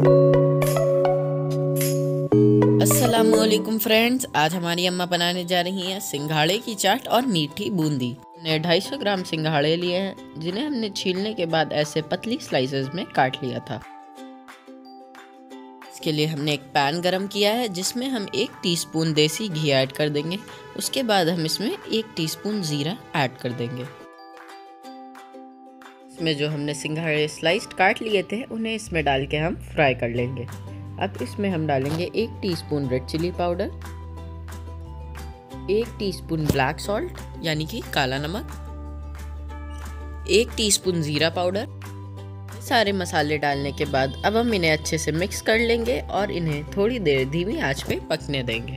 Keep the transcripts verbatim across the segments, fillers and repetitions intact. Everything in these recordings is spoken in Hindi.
अस्सलामुअलैकुम फ्रेंड्स, आज हमारी अम्मा बनाने जा रही हैं सिंघाड़े की चाट और मीठी बूंदी। हमने दो सौ पचास ग्राम सिंघाड़े लिए हैं जिन्हें हमने छीलने के बाद ऐसे पतली स्लाइसेस में काट लिया था। इसके लिए हमने एक पैन गरम किया है जिसमें हम एक टीस्पून देसी घी ऐड कर देंगे। उसके बाद हम इसमें एक टीस्पून जीरा ऐड कर देंगे। इसमें जो हमने सिंघाड़े स्लाइस्ड काट लिए थे उन्हें इसमें डाल के हम फ्राई कर लेंगे। अब इसमें हम डालेंगे एक टीस्पून रेड चिली पाउडर, एक टीस्पून ब्लैक सॉल्ट यानी कि काला नमक, एक टीस्पून जीरा पाउडर। सारे मसाले डालने के बाद अब हम इन्हें अच्छे से मिक्स कर लेंगे और इन्हें थोड़ी देर धीमी आंच पे पकने देंगे।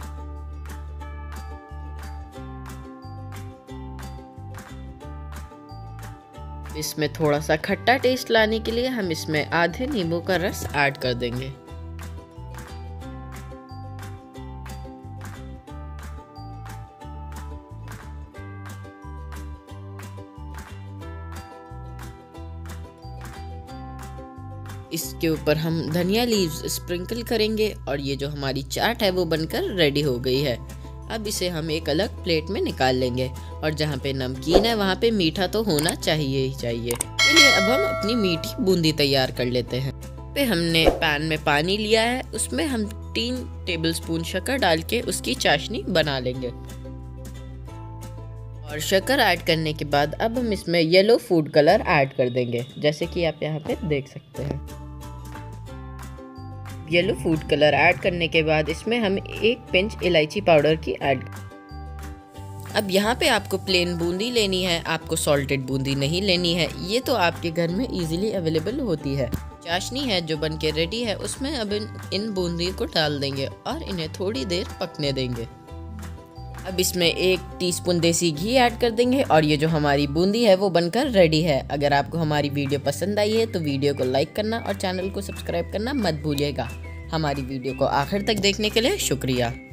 इसमें थोड़ा सा खट्टा टेस्ट लाने के लिए हम इसमें आधे नींबू का रस ऐड कर देंगे। इसके ऊपर हम धनिया लीव्स स्प्रिंकल करेंगे और ये जो हमारी चाट है वो बनकर रेडी हो गई है। अब इसे हम एक अलग प्लेट में निकाल लेंगे और जहाँ पे नमकीन है वहाँ पे मीठा तो होना चाहिए ही चाहिए। इसलिए अब हम अपनी मीठी बूंदी तैयार कर लेते हैं। पे हमने पैन में पानी लिया है, उसमें हम तीन टेबलस्पून शक्कर डाल के उसकी चाशनी बना लेंगे। और शक्कर ऐड करने के बाद अब हम इसमें येलो फूड कलर ऐड कर देंगे, जैसे कि आप यहाँ पे देख सकते हैं। येलो फूड कलर ऐड करने के बाद इसमें हम एक पिंच इलायची पाउडर की ऐड। अब यहाँ पे आपको प्लेन बूंदी लेनी है, आपको सॉल्टेड बूंदी नहीं लेनी है। ये तो आपके घर में इजीली अवेलेबल होती है। चाशनी है जो बन के रेडी है, उसमें अब इन, इन बूंदी को डाल देंगे और इन्हें थोड़ी देर पकने देंगे। अब इसमें एक टीस्पून देसी घी ऐड कर देंगे और ये जो हमारी बूंदी है वो बनकर रेडी है। अगर आपको हमारी वीडियो पसंद आई है तो वीडियो को लाइक करना और चैनल को सब्सक्राइब करना मत भूलिएगा। हमारी वीडियो को आखिर तक देखने के लिए शुक्रिया।